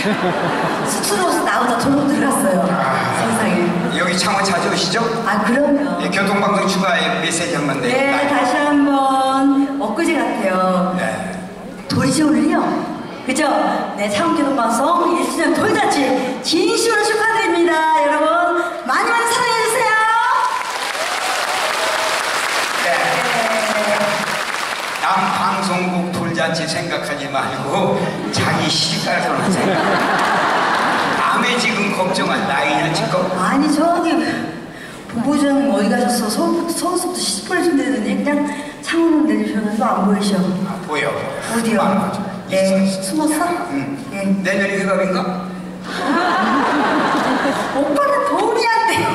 수치로서 나오다 절로 들어갔어요. 세상에. 여기 창원 자주 오시죠? 아, 그럼요. 예, 교통방송 추가에 메시지 한번 네, 네. 다시 한번 엊그제 같아요. 네. 돌시올리요. 그죠? 네, 창원교통방송 1주년 돌잔치 진심으로 축하드립니다. 여러분 많이 많이 사랑해주세요. 네. 남 방송국 돌잔치 생각하지 말고 자기 시간을 생각. 남의 지금 걱정할 나이냐 지금? 아니 저기 본부장 어디 가셨어? 서울서부터 10분을 준대더니 그냥 창문을 내리셔서 안 보이셔. 아, 보여. 어디요? 네, 숨었어? 응. 네. 내년이 회갑인가? 오빠는 도움이 안 돼.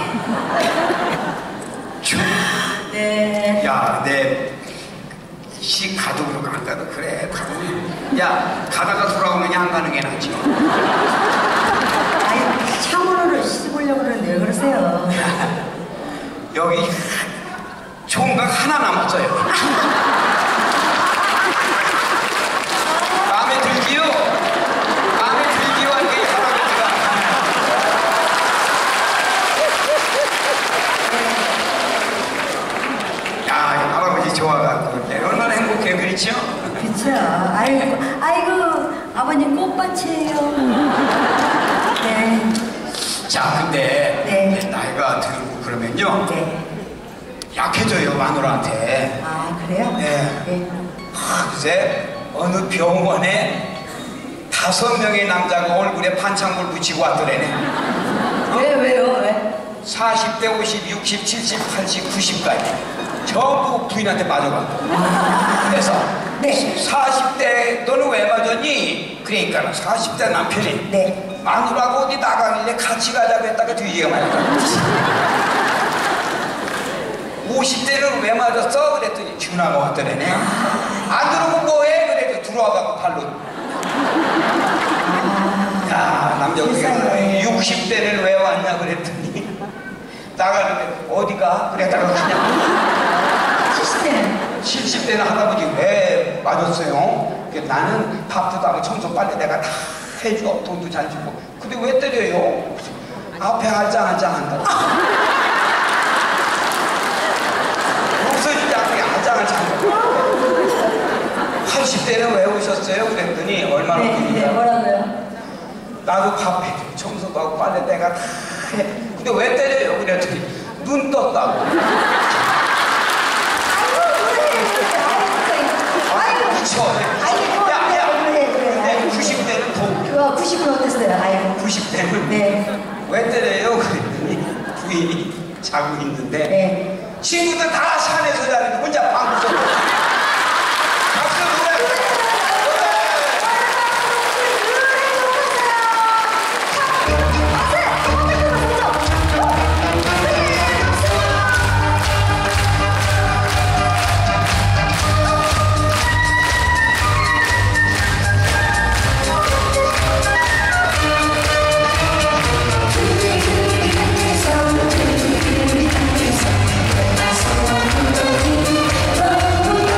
네. 야, 내 시 가도 그렇고 안 가도 그래. 야, 가다가 돌아오느니 안 가는 게 낫지. 아니 창문으로 씹으려고 그러는데 왜 그러세요? 여기 총각 하나 남았어요. 마음에 들지요? 마음에 들지요? 하는 게 할아버지가. 야, 할아버지 좋아갖고 얼마나 행복해, 그렇죠? 그쵸. 아이고, 아버님 꽃밭이에요. 네. 자, 근데 네. 나이가 들고 그러면요. 네. 약해져요, 마누라한테. 아, 그래요? 네. 네. 글쎄, 어느 병원에 5명의 남자가 얼굴에 반창고를 붙이고 왔더래네. 왜요? 왜? 40대, 50, 60, 70, 80, 90까지 전부 부인한테 맞아가. 그래서 네. 40대 너는 왜 맞았니? 그러니까 40대 남편이 네. 마누라고 어디 나가길래 같이 가자고 했다가 뒤지가 말이야. 50대는 왜 맞았어? 그랬더니 준하가 왔더래네. 안 들어오면 뭐해? 그래도 들어와갖고 발로. 야, 남자 우리가 60대는 왜 왔냐 그랬더니 나가는데 어디가? 그랬다가 그냥 70대는? 70대는 할아버지 왜 맞았어요? 나는 밥도 하고 청소 빨래 내가 다 해줘. 돈도 잘 주고. 근데 왜 때려요? 앞에 알짱알짱한다고. 웃어주지 않고 알짱을 참고. 80대는 왜 오셨어요? 그랬더니 얼마나 네, 뭐라고요? 나도 밥 해줘. 청소도 하고 빨래 내가 다 해. 근데 왜 때려요? 그랬더니 눈 떴다고. 아이고, 그쵸? 아이고, 야, 90대는 더. 그거 90은 어땠어요? 아이고. 90대는 네. 왜 때려요? 그랬더니 부인이 자고 있는데 네. 친구들 다 산에서 자는데 혼자 방구석. 박수 노래. Oh,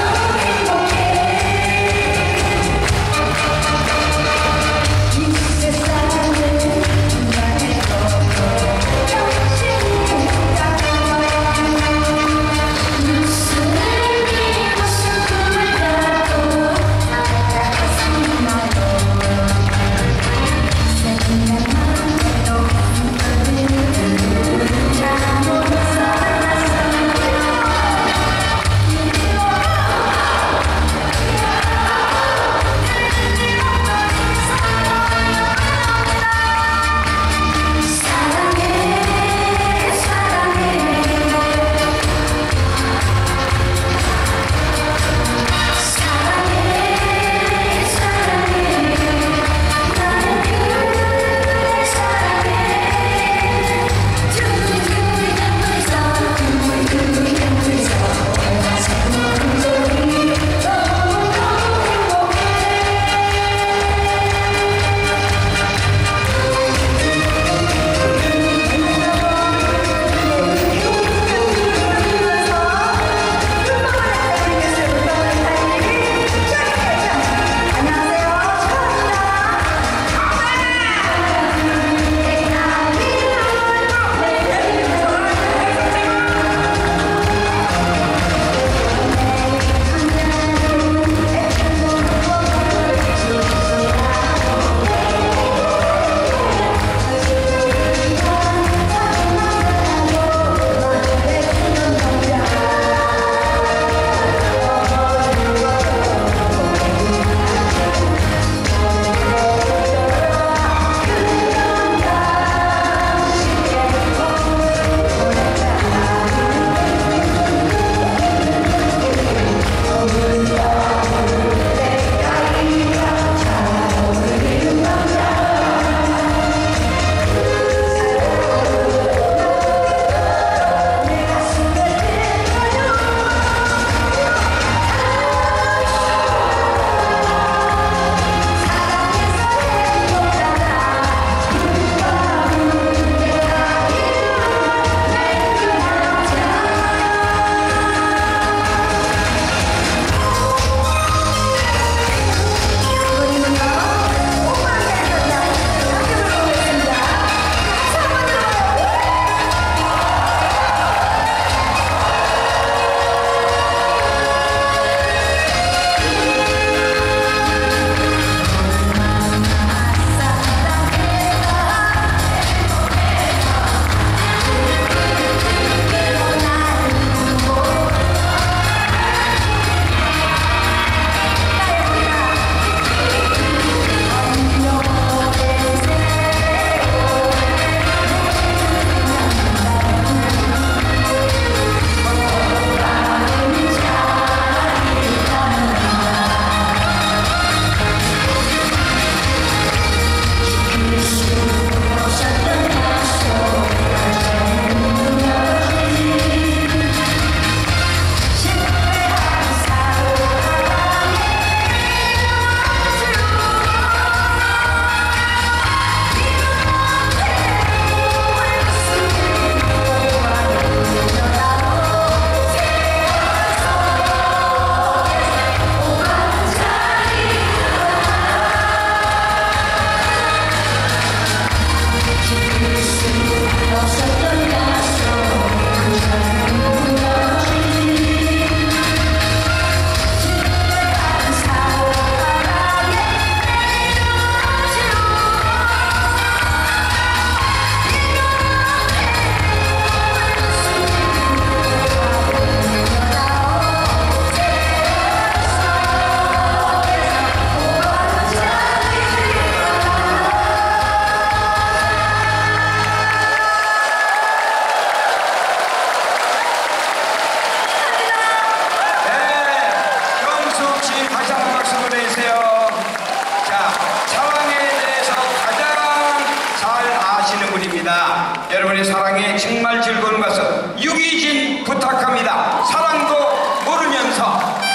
있습니다. 여러분의 사랑에 정말 즐거운 것은 유기진 부탁합니다. 사랑도 모르면서.